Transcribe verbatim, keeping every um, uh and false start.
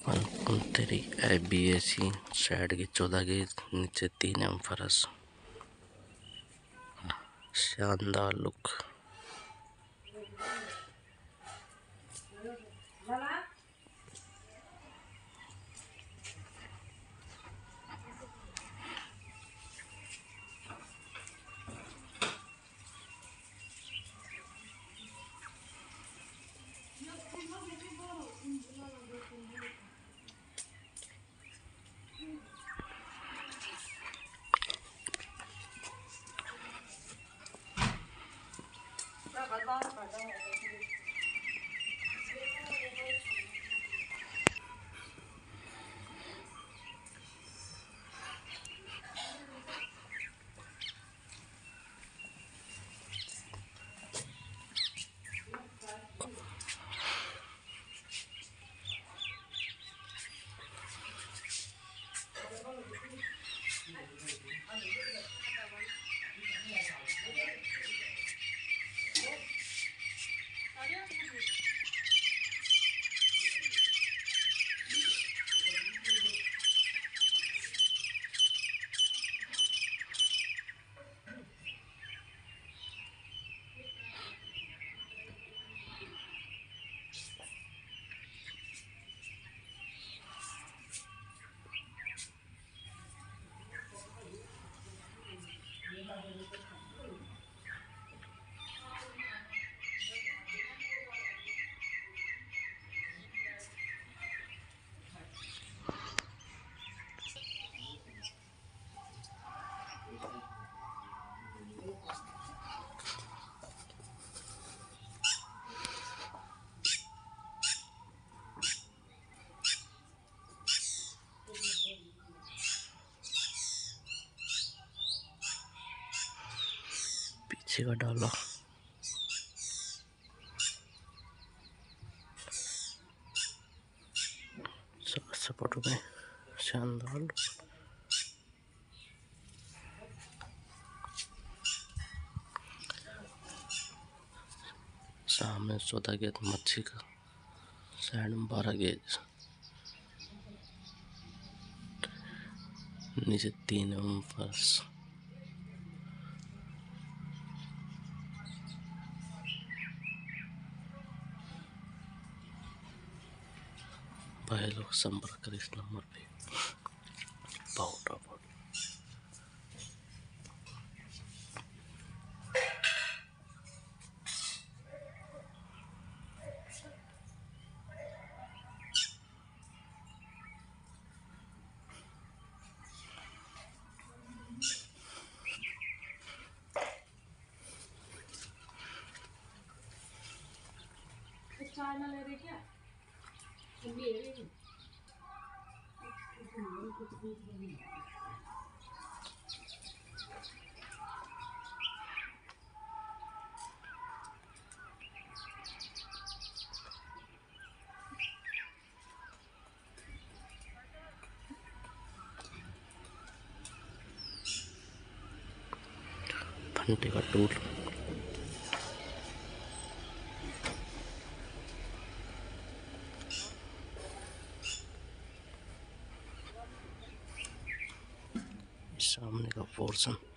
तेरी A B A C side की चौदह गेज, नीचे तीन एम फरस, शानदार लुक। पीछे का डाला सपोर्ट में शानदार। सामने चौदह गेज मच्छी का, साइड में बारह गेज, नीचे तीन एम फरस। भाई लोग संपर्क कर इस नंबर पे। बहुत बहुत चाय ना ले रही क्या? ले रही। फंटे का टूल। सामने का पोर्शन